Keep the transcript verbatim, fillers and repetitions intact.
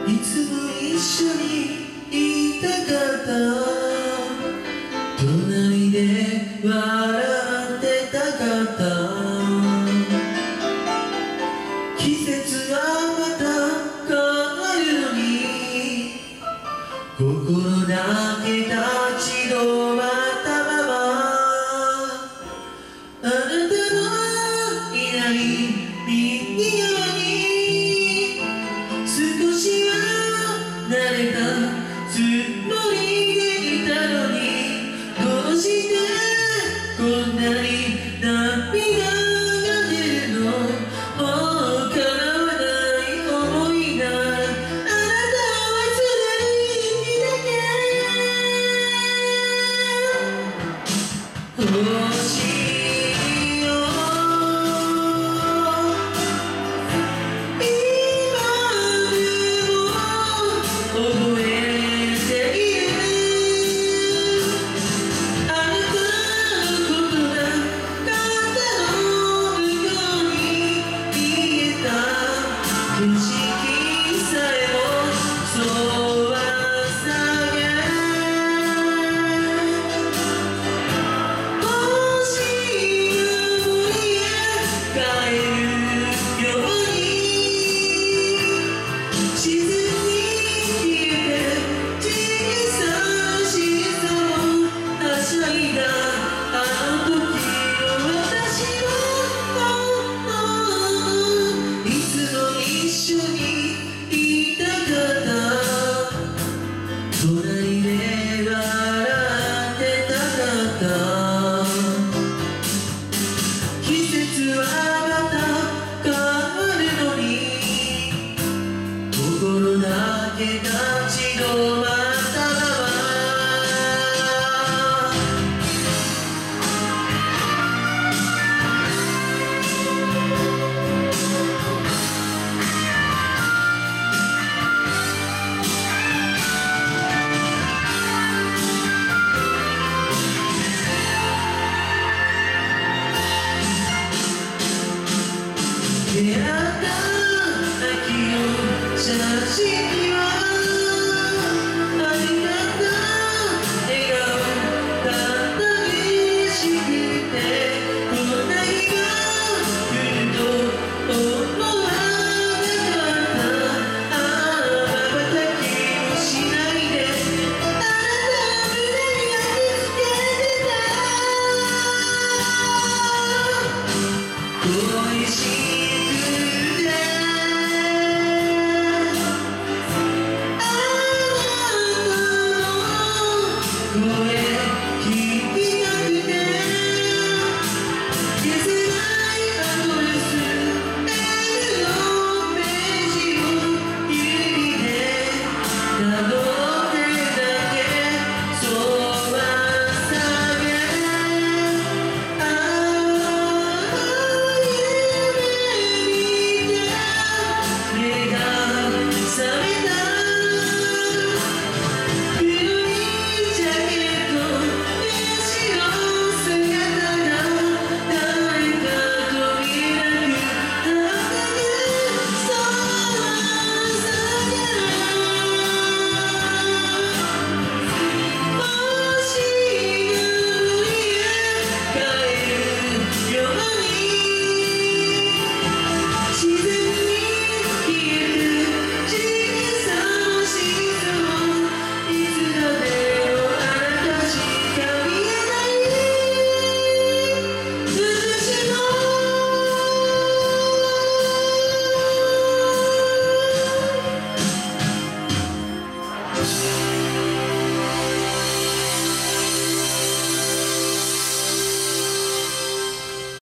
いつも一緒にいたかった隣で笑ってたかった季節はまた変わるのに心だけ立ち止まったままあなたのいない右側に少しは慣れたつもりでいたのにどうしてこんなに涙が出るのもう叶わない想いがあなたはいつでも生きだけ欲しいよ今でも覚えているあなたのことが肩の向こうに見えた景色さえもそうはさげ星が森へ帰るように沈み消えて小さなしさをはしゃいだあの時の私はいつも一緒にいたかった隣で笑ってたかった季節はまた変わるのに心だけ立ち止まる